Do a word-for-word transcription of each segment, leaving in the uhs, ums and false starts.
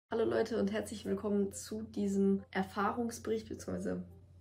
Hallo Leute und herzlich willkommen zu diesem Erfahrungsbericht bzw.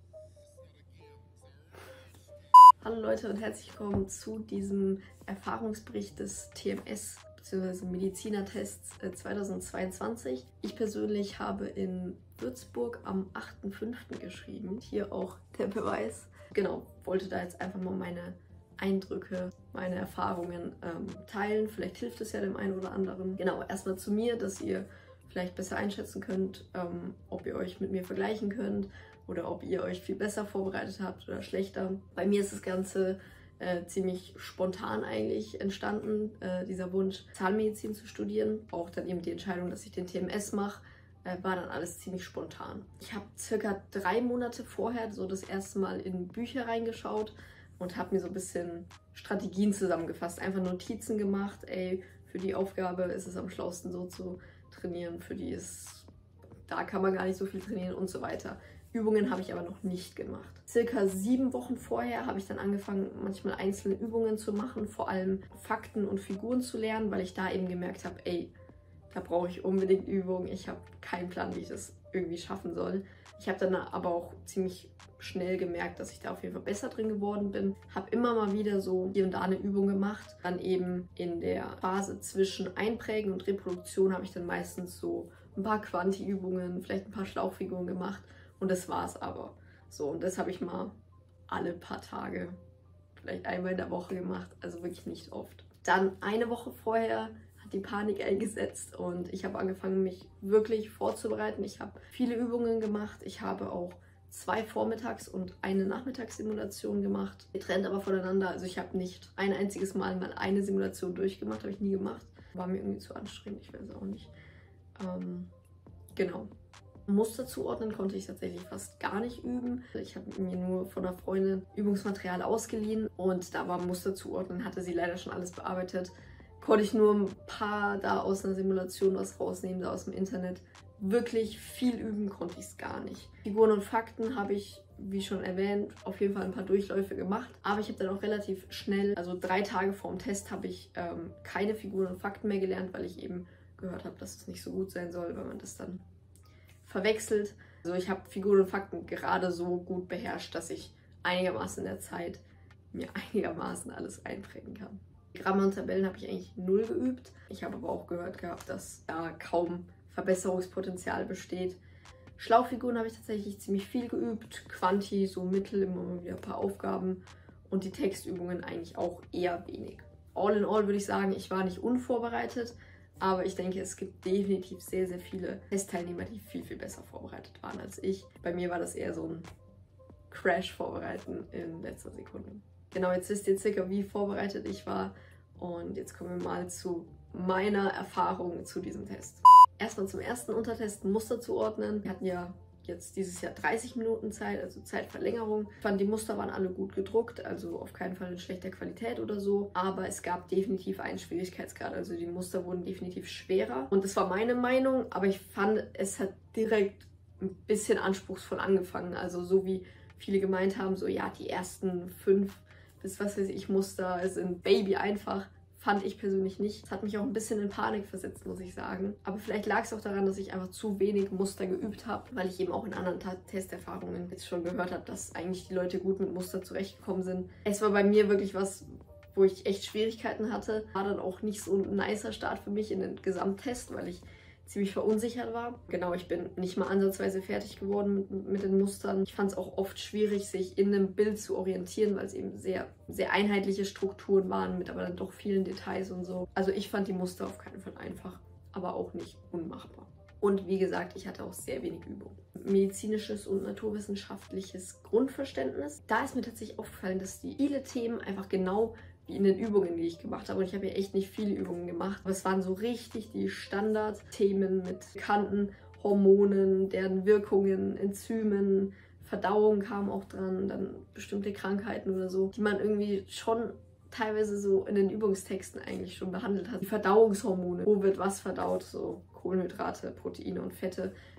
Hallo Leute und herzlich willkommen zu diesem Erfahrungsbericht des T M S bzw. Medizinertests zweitausendzweiundzwanzig. Ich persönlich habe in Würzburg am achten fünften geschrieben. Hier auch der Beweis. Genau, wollte da jetzt einfach mal meine Eindrücke, meine Erfahrungen ähm, teilen. Vielleicht hilft es ja dem einen oder anderen. Genau, erstmal zu mir, dass ihr vielleicht besser einschätzen könnt, ähm, ob ihr euch mit mir vergleichen könnt oder ob ihr euch viel besser vorbereitet habt oder schlechter. Bei mir ist das Ganze äh, ziemlich spontan eigentlich entstanden, äh, dieser Wunsch, Zahnmedizin zu studieren. Auch dann eben die Entscheidung, dass ich den T M S mache, äh, war dann alles ziemlich spontan. Ich habe circa drei Monate vorher so das erste Mal in Bücher reingeschaut und habe mir so ein bisschen Strategien zusammengefasst, einfach Notizen gemacht, ey, für die Aufgabe ist es am schlausten so zu trainieren, für die ist, da kann man gar nicht so viel trainieren und so weiter. Übungen habe ich aber noch nicht gemacht. Circa sieben Wochen vorher habe ich dann angefangen, manchmal einzelne Übungen zu machen, vor allem Fakten und Figuren zu lernen, weil ich da eben gemerkt habe, ey, da brauche ich unbedingt Übungen. Ich habe keinen Plan, wie ich das irgendwie schaffen soll. Ich habe dann aber auch ziemlich schnell gemerkt, dass ich da auf jeden Fall besser drin geworden bin. Habe immer mal wieder so hier und da eine Übung gemacht. Dann eben in der Phase zwischen Einprägen und Reproduktion habe ich dann meistens so ein paar Quanti-Übungen, vielleicht ein paar Schlauchfiguren gemacht. Und das war es aber. So, und das habe ich mal alle paar Tage, vielleicht einmal in der Woche gemacht. Also wirklich nicht oft. Dann eine Woche vorher hat die Panik eingesetzt und ich habe angefangen, mich wirklich vorzubereiten. Ich habe viele Übungen gemacht. Ich habe auch zwei Vormittags- und eine Nachmittagssimulation gemacht, getrennt aber voneinander. Also ich habe nicht ein einziges Mal mal eine Simulation durchgemacht, habe ich nie gemacht. War mir irgendwie zu anstrengend, ich weiß auch nicht. Ähm, genau. Muster zuordnen konnte ich tatsächlich fast gar nicht üben. Ich habe mir nur von einer Freundin Übungsmaterial ausgeliehen und da war Muster zuordnen, hatte sie leider schon alles bearbeitet. Konnte ich nur ein paar da aus einer Simulation was rausnehmen, da aus dem Internet. Wirklich viel üben konnte ich es gar nicht. Figuren und Fakten habe ich, wie schon erwähnt, auf jeden Fall ein paar Durchläufe gemacht. Aber ich habe dann auch relativ schnell, also drei Tage vor dem Test, habe ich ähm, keine Figuren und Fakten mehr gelernt, weil ich eben gehört habe, dass es nicht so gut sein soll, weil man das dann verwechselt. Also ich habe Figuren und Fakten gerade so gut beherrscht, dass ich einigermaßen in der Zeit mir einigermaßen alles einprägen kann. Grammar und Tabellen habe ich eigentlich null geübt. Ich habe aber auch gehört gehabt, dass da kaum Verbesserungspotenzial besteht. Schlauchfiguren habe ich tatsächlich ziemlich viel geübt. Quanti, so mittel, immer mal wieder ein paar Aufgaben. Und die Textübungen eigentlich auch eher wenig. All in all würde ich sagen, ich war nicht unvorbereitet. Aber ich denke, es gibt definitiv sehr, sehr viele Testteilnehmer, die viel, viel besser vorbereitet waren als ich. Bei mir war das eher so ein Crash-Vorbereiten in letzter Sekunde. Genau, jetzt wisst ihr circa, wie vorbereitet ich war. Und jetzt kommen wir mal zu meiner Erfahrung zu diesem Test. Erstmal zum ersten Untertest Muster zuordnen. Wir hatten ja jetzt dieses Jahr dreißig Minuten Zeit, also Zeitverlängerung. Ich fand, die Muster waren alle gut gedruckt, also auf keinen Fall in schlechter Qualität oder so. Aber es gab definitiv einen Schwierigkeitsgrad, also die Muster wurden definitiv schwerer. Und das war meine Meinung, aber ich fand, es hat direkt ein bisschen anspruchsvoll angefangen. Also so wie viele gemeint haben, so ja, die ersten fünf bis was weiß ich Muster sind Baby einfach. Fand ich persönlich nicht. Das hat mich auch ein bisschen in Panik versetzt, muss ich sagen. Aber vielleicht lag es auch daran, dass ich einfach zu wenig Muster geübt habe, weil ich eben auch in anderen Testerfahrungen jetzt schon gehört habe, dass eigentlich die Leute gut mit Muster zurechtgekommen sind. Es war bei mir wirklich was, wo ich echt Schwierigkeiten hatte. War dann auch nicht so ein nicer Start für mich in den Gesamttest, weil ich ziemlich verunsichert war. Genau, ich bin nicht mal ansatzweise fertig geworden mit, mit den Mustern. Ich fand es auch oft schwierig, sich in einem Bild zu orientieren, weil es eben sehr, sehr einheitliche Strukturen waren, mit aber dann doch vielen Details und so. Also ich fand die Muster auf keinen Fall einfach, aber auch nicht unmachbar. Und wie gesagt, ich hatte auch sehr wenig Übung. Medizinisches und naturwissenschaftliches Grundverständnis. Da ist mir tatsächlich aufgefallen, dass die viele Themen einfach genau wie in den Übungen, die ich gemacht habe. Und ich habe ja echt nicht viele Übungen gemacht. Aber es waren so richtig die Standardthemen mit bekannten Hormonen, deren Wirkungen, Enzymen, Verdauung kam auch dran, dann bestimmte Krankheiten oder so, die man irgendwie schon teilweise so in den Übungstexten eigentlich schon behandelt hat. Die Verdauungshormone, wo wird was verdaut, so Kohlenhydrate, Proteine und Fette.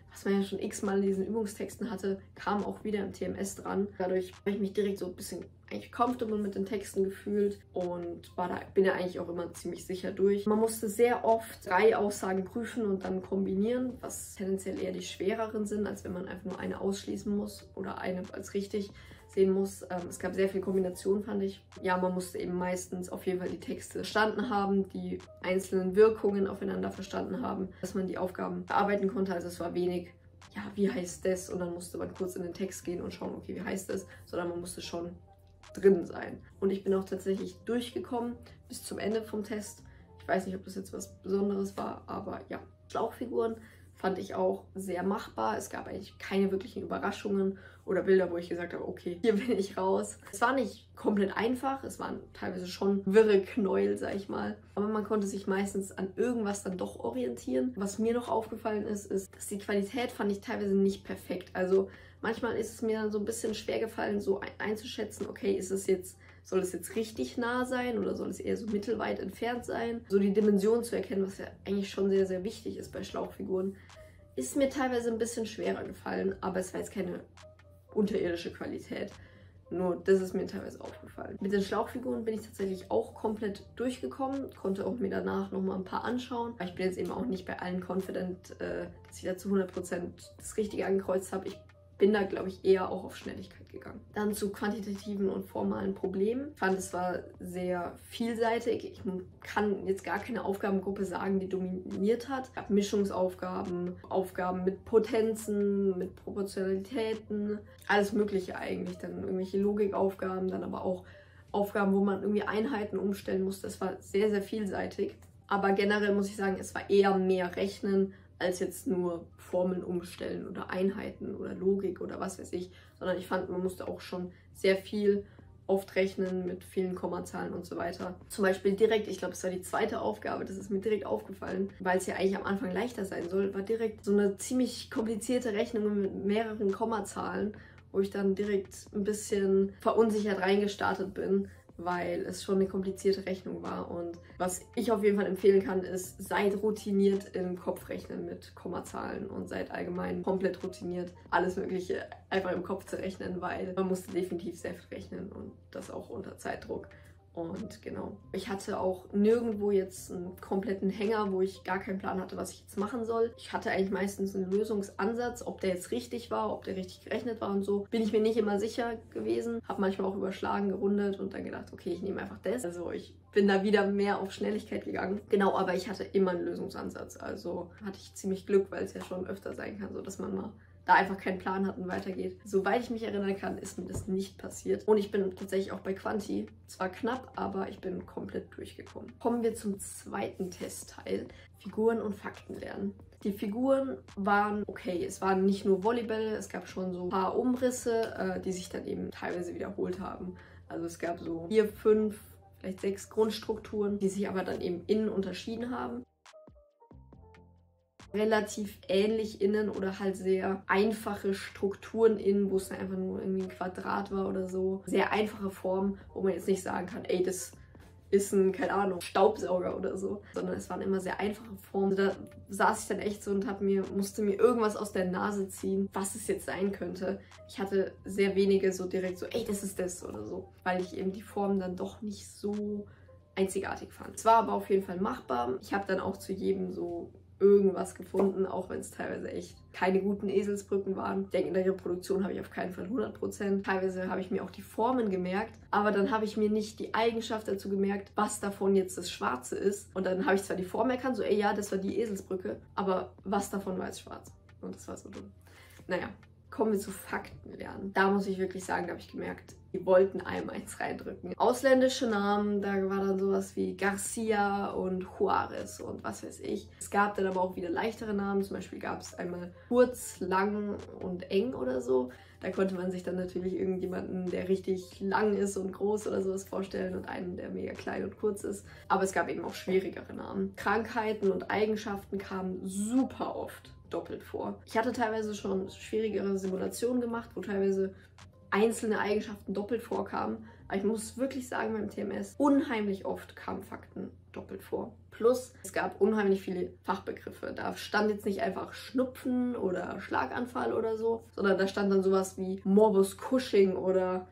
was man ja schon x-mal in diesen Übungstexten hatte, kam auch wieder im T M S dran. Dadurch habe ich mich direkt so ein bisschen eigentlich comfortable mit den Texten gefühlt und war da, bin ja eigentlich auch immer ziemlich sicher durch. Man musste sehr oft drei Aussagen prüfen und dann kombinieren, was tendenziell eher die schwereren sind, als wenn man einfach nur eine ausschließen muss oder eine als richtig sehen muss. Ähm, es gab sehr viel Kombination, fand ich. Ja, man musste eben meistens auf jeden Fall die Texte verstanden haben, die einzelnen Wirkungen aufeinander verstanden haben, dass man die Aufgaben bearbeiten konnte. Also es war wenig, ja, wie heißt das? Und dann musste man kurz in den Text gehen und schauen, okay, wie heißt das? Sondern man musste schon drin sein. Und ich bin auch tatsächlich durchgekommen bis zum Ende vom Test. Ich weiß nicht, ob das jetzt was Besonderes war, aber ja. Schlauchfiguren fand ich auch sehr machbar. Es gab eigentlich keine wirklichen Überraschungen oder Bilder, wo ich gesagt habe, okay, hier bin ich raus. Es war nicht komplett einfach, es waren teilweise schon wirre Knäuel, sag ich mal. Aber man konnte sich meistens an irgendwas dann doch orientieren. Was mir noch aufgefallen ist, ist, dass die Qualität fand ich teilweise nicht perfekt. Also manchmal ist es mir dann so ein bisschen schwer gefallen, so einzuschätzen, okay, ist es jetzt, soll es jetzt richtig nah sein oder soll es eher so mittelweit entfernt sein? So die Dimension zu erkennen, was ja eigentlich schon sehr, sehr wichtig ist bei Schlauchfiguren, ist mir teilweise ein bisschen schwerer gefallen, aber es war jetzt keine unterirdische Qualität. Nur das ist mir teilweise aufgefallen. Mit den Schlauchfiguren bin ich tatsächlich auch komplett durchgekommen, konnte auch mir danach nochmal ein paar anschauen. Aber ich bin jetzt eben auch nicht bei allen confident, äh, dass ich da zu hundert Prozent das Richtige angekreuzt habe. Ich bin da, glaube ich, eher auch auf Schnelligkeit gegangen. Dann zu quantitativen und formalen Problemen. Ich fand, es war sehr vielseitig. Ich kann jetzt gar keine Aufgabengruppe sagen, die dominiert hat. Es gab Mischungsaufgaben, Aufgaben mit Potenzen, mit Proportionalitäten, alles Mögliche eigentlich. Dann irgendwelche Logikaufgaben, dann aber auch Aufgaben, wo man irgendwie Einheiten umstellen musste. Es war sehr, sehr vielseitig. Aber generell muss ich sagen, es war eher mehr Rechnen als jetzt nur Formeln umstellen oder Einheiten oder Logik oder was weiß ich, sondern ich fand, man musste auch schon sehr viel oft rechnen mit vielen Kommazahlen und so weiter. Zum Beispiel direkt, ich glaube, es war die zweite Aufgabe, das ist mir direkt aufgefallen, weil es ja eigentlich am Anfang leichter sein soll, war direkt so eine ziemlich komplizierte Rechnung mit mehreren Kommazahlen, wo ich dann direkt ein bisschen verunsichert reingestartet bin, weil es schon eine komplizierte Rechnung war. Und was ich auf jeden Fall empfehlen kann, ist, seid routiniert im Kopfrechnen mit Kommazahlen und seid allgemein komplett routiniert, alles Mögliche einfach im Kopf zu rechnen, weil man musste definitiv sehr viel rechnen und das auch unter Zeitdruck. Und genau, ich hatte auch nirgendwo jetzt einen kompletten Hänger, wo ich gar keinen Plan hatte, was ich jetzt machen soll. Ich hatte eigentlich meistens einen Lösungsansatz, ob der jetzt richtig war, ob der richtig gerechnet war und so. Bin ich mir nicht immer sicher gewesen. Habe manchmal auch überschlagen, gerundet und dann gedacht, okay, ich nehme einfach das. Also ich bin da wieder mehr auf Schnelligkeit gegangen. Genau, aber ich hatte immer einen Lösungsansatz. Also hatte ich ziemlich Glück, weil es ja schon öfter sein kann, so dass man mal da einfach keinen Plan hat und weitergeht. Soweit ich mich erinnern kann, ist mir das nicht passiert. Und ich bin tatsächlich auch bei Quanti, zwar knapp, aber ich bin komplett durchgekommen. Kommen wir zum zweiten Testteil, Figuren und Fakten lernen. Die Figuren waren okay, es waren nicht nur Volleybälle, es gab schon so ein paar Umrisse, äh, die sich dann eben teilweise wiederholt haben. Also es gab so vier, fünf, vielleicht sechs Grundstrukturen, die sich aber dann eben innen unterschieden haben. Relativ ähnlich innen oder halt sehr einfache Strukturen innen, wo es dann einfach nur irgendwie ein Quadrat war oder so. Sehr einfache Formen, wo man jetzt nicht sagen kann, ey, das ist ein, keine Ahnung, Staubsauger oder so. Sondern es waren immer sehr einfache Formen. Da saß ich dann echt so und hab mir, musste mir irgendwas aus der Nase ziehen, was es jetzt sein könnte. Ich hatte sehr wenige so direkt so, ey, das ist das oder so. Weil ich eben die Formen dann doch nicht so einzigartig fand. Es war aber auf jeden Fall machbar. Ich habe dann auch zu jedem so irgendwas gefunden, auch wenn es teilweise echt keine guten Eselsbrücken waren. Ich denke, in der Reproduktion habe ich auf keinen Fall hundert Prozent. Teilweise habe ich mir auch die Formen gemerkt, aber dann habe ich mir nicht die Eigenschaft dazu gemerkt, was davon jetzt das Schwarze ist. Und dann habe ich zwar die Form erkannt, so ey, ja, das war die Eselsbrücke, aber was davon war jetzt schwarz? Und das war so dumm. Naja, kommen wir zu Fakten lernen. Da muss ich wirklich sagen, da habe ich gemerkt, die wollten einem eins reindrücken. Ausländische Namen, da war dann sowas wie Garcia und Juarez und was weiß ich. Es gab dann aber auch wieder leichtere Namen, zum Beispiel gab es einmal kurz, lang und eng oder so. Da konnte man sich dann natürlich irgendjemanden, der richtig lang ist und groß oder sowas vorstellen und einen, der mega klein und kurz ist. Aber es gab eben auch schwierigere Namen. Krankheiten und Eigenschaften kamen super oft doppelt vor. Ich hatte teilweise schon schwierigere Simulationen gemacht, wo teilweise einzelne Eigenschaften doppelt vorkamen, Aber ich muss wirklich sagen, beim T M S unheimlich oft kamen Fakten doppelt vor. Plus, es gab unheimlich viele Fachbegriffe. Da stand jetzt nicht einfach Schnupfen oder Schlaganfall oder so, sondern da stand dann sowas wie Morbus Cushing oder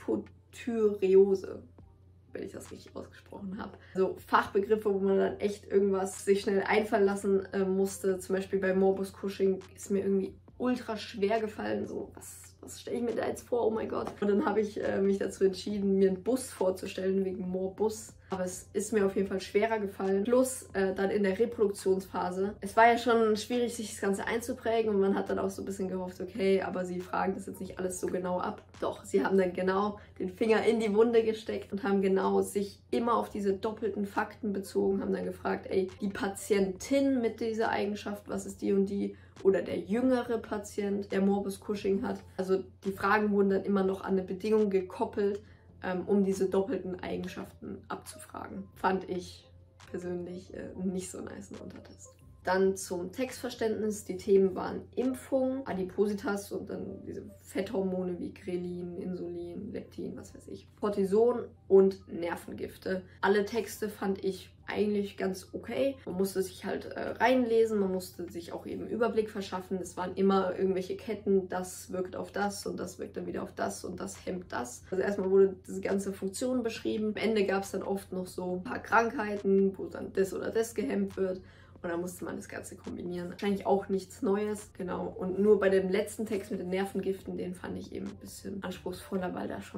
Hypothyreose, wenn ich das richtig ausgesprochen habe. Also Fachbegriffe, wo man dann echt irgendwas sich schnell einfallen lassen äh, musste. Zum Beispiel bei Morbus Cushing ist mir irgendwie ultra schwer gefallen. So, was, was stelle ich mir da jetzt vor? Oh mein Gott. Und dann habe ich äh, mich dazu entschieden, mir einen Bus vorzustellen wegen Morbus. Aber es ist mir auf jeden Fall schwerer gefallen. Plus äh, dann in der Reproduktionsphase. Es war ja schon schwierig, sich das Ganze einzuprägen und man hat dann auch so ein bisschen gehofft, okay, aber sie fragen das jetzt nicht alles so genau ab. Doch, sie haben dann genau den Finger in die Wunde gesteckt und haben genau sich immer auf diese doppelten Fakten bezogen, haben dann gefragt, ey, die Patientin mit dieser Eigenschaft, was ist die und die? Oder der jüngere Patient, der Morbus Cushing hat. Also die Fragen wurden dann immer noch an eine Bedingung gekoppelt, um diese doppelten Eigenschaften abzufragen. Fand ich persönlich äh, nicht so nice im Untertest. Dann zum Textverständnis. Die Themen waren Impfung, Adipositas und dann diese Fetthormone wie Grelin, Insulin, Leptin, was weiß ich, Cortison und Nervengifte. Alle Texte fand ich eigentlich ganz okay. Man musste sich halt äh, reinlesen, man musste sich auch eben Überblick verschaffen. Es waren immer irgendwelche Ketten, das wirkt auf das und das wirkt dann wieder auf das und das hemmt das. Also erstmal wurde diese ganze Funktion beschrieben. Am Ende gab es dann oft noch so ein paar Krankheiten, wo dann das oder das gehemmt wird. Und dann musste man das Ganze kombinieren. Wahrscheinlich auch nichts Neues, genau. Und nur bei dem letzten Text mit den Nervengiften, den fand ich eben ein bisschen anspruchsvoller, weil da schon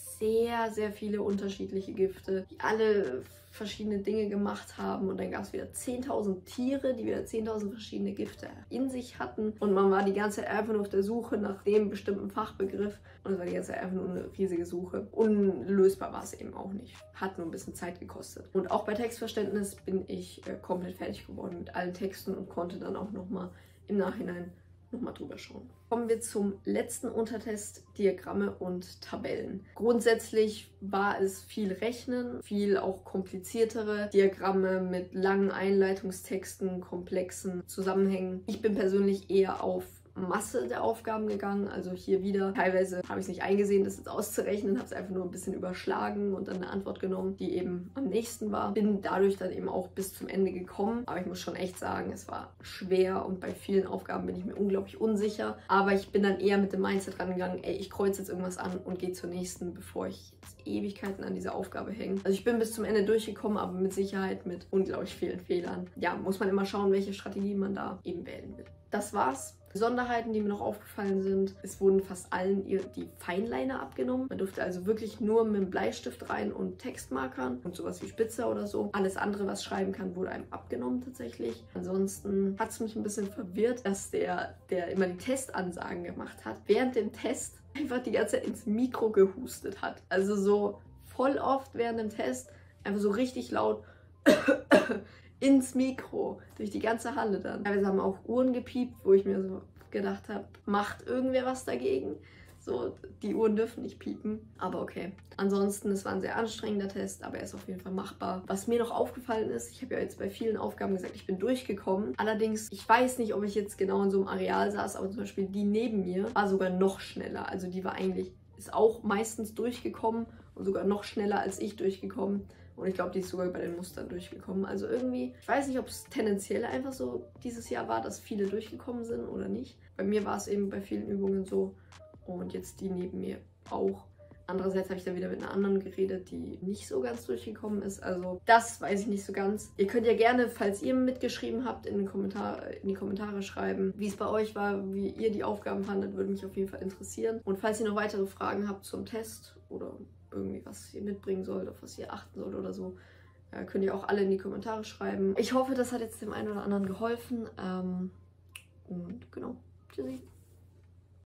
sehr, sehr viele unterschiedliche Gifte, die alle verschiedene Dinge gemacht haben. Und dann gab es wieder zehntausend Tiere, die wieder zehntausend verschiedene Gifte in sich hatten. Und man war die ganze Zeit einfach nur auf der Suche nach dem bestimmten Fachbegriff. Und es war die ganze Zeit einfach nur eine riesige Suche. Unlösbar war es eben auch nicht. Hat nur ein bisschen Zeit gekostet. Und auch bei Textverständnis bin ich äh, komplett fertig geworden mit allen Texten und konnte dann auch nochmal im Nachhinein nochmal drüber schauen. Kommen wir zum letzten Untertest, Diagramme und Tabellen. Grundsätzlich war es viel Rechnen, viel auch kompliziertere Diagramme mit langen Einleitungstexten, komplexen Zusammenhängen. Ich bin persönlich eher auf Masse der Aufgaben gegangen, also hier wieder. Teilweise habe ich es nicht eingesehen, das jetzt auszurechnen, habe es einfach nur ein bisschen überschlagen und dann eine Antwort genommen, die eben am nächsten war. Bin dadurch dann eben auch bis zum Ende gekommen, aber ich muss schon echt sagen, es war schwer und bei vielen Aufgaben bin ich mir unglaublich unsicher, aber ich bin dann eher mit dem Mindset rangegangen, ey, ich kreuze jetzt irgendwas an und gehe zur nächsten, bevor ich jetzt Ewigkeiten an dieser Aufgabe hänge. Also ich bin bis zum Ende durchgekommen, aber mit Sicherheit mit unglaublich vielen Fehlern. Ja, muss man immer schauen, welche Strategie man da eben wählen will. Das war's. Besonderheiten, die mir noch aufgefallen sind, es wurden fast allen die Feinliner abgenommen. Man durfte also wirklich nur mit dem Bleistift rein und Textmarkern und sowas wie Spitzer oder so. Alles andere, was schreiben kann, wurde einem abgenommen tatsächlich. Ansonsten hat es mich ein bisschen verwirrt, dass der, der immer die Testansagen gemacht hat, während dem Test einfach die ganze Zeit ins Mikro gehustet hat. Also so voll oft während dem Test einfach so richtig laut ins Mikro, durch die ganze Halle dann. Teilweise haben auch Uhren gepiept, wo ich mir so gedacht habe, macht irgendwer was dagegen? So, die Uhren dürfen nicht piepen, aber okay. Ansonsten, es war ein sehr anstrengender Test, aber er ist auf jeden Fall machbar. Was mir noch aufgefallen ist, ich habe ja jetzt bei vielen Aufgaben gesagt, ich bin durchgekommen. Allerdings, ich weiß nicht, ob ich jetzt genau in so einem Areal saß, aber zum Beispiel die neben mir war sogar noch schneller. Also die war eigentlich, ist auch meistens durchgekommen und sogar noch schneller als ich durchgekommen. Und ich glaube, die ist sogar bei den Mustern durchgekommen. Also irgendwie, ich weiß nicht, ob es tendenziell einfach so dieses Jahr war, dass viele durchgekommen sind oder nicht. Bei mir war es eben bei vielen Übungen so. Und jetzt die neben mir auch. Andererseits habe ich dann wieder mit einer anderen geredet, die nicht so ganz durchgekommen ist. Also das weiß ich nicht so ganz. Ihr könnt ja gerne, falls ihr mitgeschrieben habt, in, den Kommentar, in die Kommentare schreiben, wie es bei euch war, wie ihr die Aufgaben fandet, würde mich auf jeden Fall interessieren. Und falls ihr noch weitere Fragen habt zum Test oder irgendwie was ihr mitbringen sollt, auf was ihr achten sollt oder so, äh, könnt ihr auch alle in die Kommentare schreiben. Ich hoffe, das hat jetzt dem einen oder anderen geholfen. Ähm, und genau, tschüssi.